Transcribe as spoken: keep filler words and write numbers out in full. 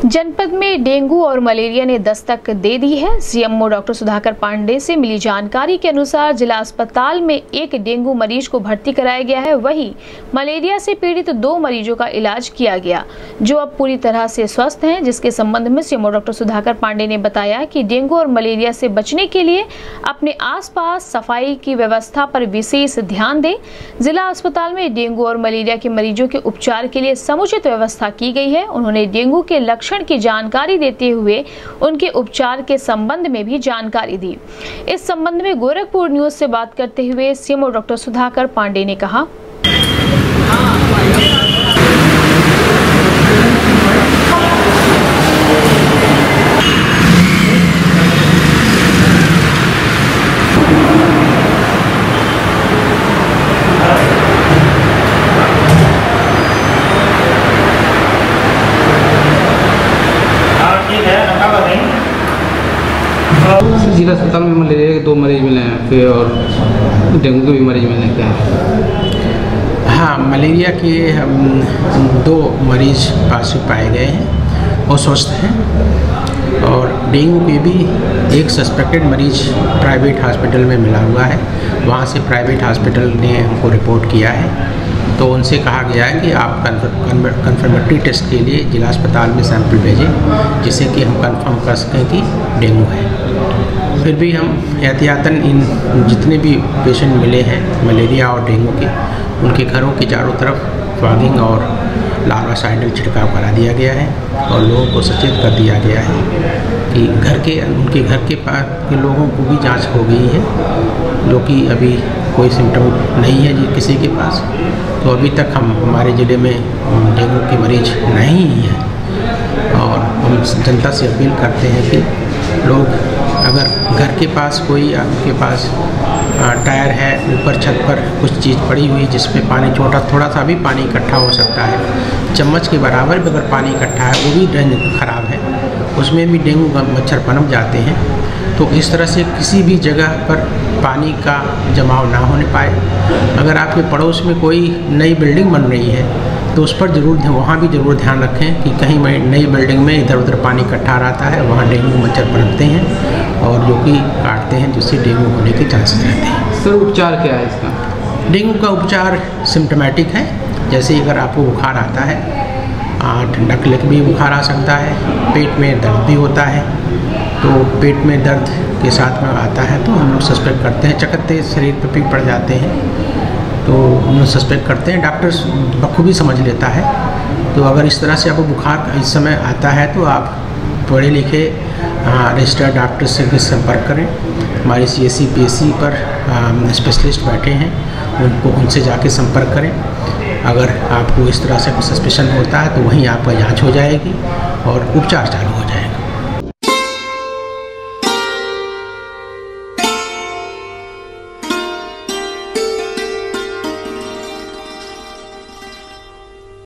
जनपद में डेंगू और मलेरिया ने दस्तक दे दी है। सीएमओ डॉक्टर सुधाकर पांडे से मिली जानकारी के अनुसार जिला अस्पताल में एक डेंगू मरीज को भर्ती कराया गया है, वहीं मलेरिया से पीड़ित दो मरीजों का इलाज किया गया जो अब पूरी तरह से स्वस्थ हैं। जिसके संबंध में सीएमओ डॉक्टर सुधाकर पांडे ने बताया कि डेंगू और मलेरिया से बचने के लिए अपने आसपास सफाई की व्यवस्था पर विशेष ध्यान दें। जिला अस्पताल में डेंगू और मलेरिया के मरीजों के उपचार के लिए समुचित व्यवस्था की गई है। उन्होंने डेंगू के लक्षण की जानकारी देते हुए उनके उपचार के संबंध में भी जानकारी दी। इस संबंध में गोरखपुर न्यूज से बात करते हुए सीएमओ डॉक्टर सुधाकर पांडे ने कहा, जिला अस्पताल में मलेरिया के दो मरीज मिले हैं, फिर और डेंगू के भी मरीज मिले हैं क्या? हाँ, मलेरिया के हम दो मरीज पॉजिटिव पाए गए हैं और स्वस्थ हैं, और डेंगू के भी एक सस्पेक्टेड मरीज प्राइवेट हॉस्पिटल में मिला हुआ है। वहाँ से प्राइवेट हॉस्पिटल ने हमको रिपोर्ट किया है, तो उनसे कहा गया है कि आप कन्फर्मेटरी टेस्ट के लिए जिला अस्पताल में सैंपल भेजें, जिससे कि हम कंफर्म कर सकें कि डेंगू है। फिर भी हम एहतियातन इन जितने भी पेशेंट मिले हैं मलेरिया और डेंगू के, उनके घरों के चारों तरफ फॉगिंग और लार्वासाइडल छिड़काव करा दिया गया है और लोगों को सचेत कर दिया गया है कि घर के उनके घर के पास के लोगों को भी जांच हो गई है, जो कि अभी कोई सिम्टम नहीं है जी किसी के पास। तो अभी तक हम हमारे ज़िले में डेंगू के मरीज नहीं हैं, और हम जनता से अपील करते हैं कि लोग अगर घर के पास कोई आपके पास टायर है, ऊपर छत पर कुछ चीज़ पड़ी हुई जिस पे पानी छोटा थोड़ा सा भी पानी इकट्ठा हो सकता है, चम्मच के बराबर भी अगर पानी इकट्ठा है, वो भी ड्रेन ख़राब है, उसमें भी डेंगू का मच्छर पनप जाते हैं। तो इस तरह से किसी भी जगह पर पानी का जमाव ना होने पाए। अगर आपके पड़ोस में कोई नई बिल्डिंग बन रही है तो उस पर ज़रूर वहाँ भी ज़रूर ध्यान रखें कि कहीं नई बिल्डिंग में इधर उधर पानी इकट्ठा रहता है, वहाँ डेंगू मच्छर पनपते हैं और जो कि काटते हैं, जिससे डेंगू होने के चांसेस रहते हैं। सर, उपचार क्या है इसका? डेंगू का उपचार सिम्टोमेटिक है। जैसे अगर आपको बुखार आता है, ठंडा क्लिक भी बुखार आ सकता है, पेट में दर्द भी होता है, तो पेट में दर्द के साथ में आता है तो हम लोग सस्पेक्ट करते हैं, चकत्ते शरीर पर भी पड़ जाते हैं तो हम लोग सस्पेक्ट करते हैं। डॉक्टर बखूबी समझ लेता है। तो अगर इस तरह से आपको बुखार इस समय आता है तो आप पढ़े लिखे रजिस्टर्ड डॉक्टर से भी संपर्क करें। हमारी C S C P S C पर स्पेशलिस्ट बैठे हैं, उनको उनसे जाके संपर्क करें। अगर आपको इस तरह से कुछ सस्पेशन होता है तो वहीं आपका जांच हो जाएगी और उपचार चालू हो जाएगा।